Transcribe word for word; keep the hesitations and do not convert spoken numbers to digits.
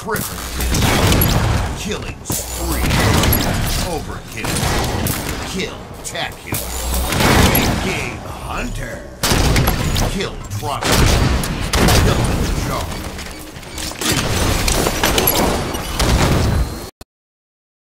Triple kill. Killing spree. Overkill. Kill-tacular. Game hunter. Kill truck. Kill the jar.